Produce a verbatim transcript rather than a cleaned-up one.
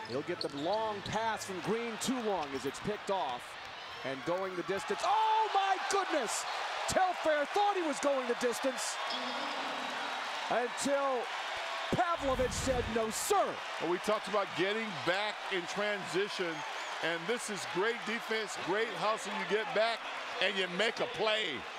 He'll get the long pass from Green, too long as it's picked off. And going the distance. Oh my goodness! Telfair thought he was going the distance until Pavlovic said no, sir. Well, we talked about getting back in transition, and this is great defense, great hustle. You get back and you make a play.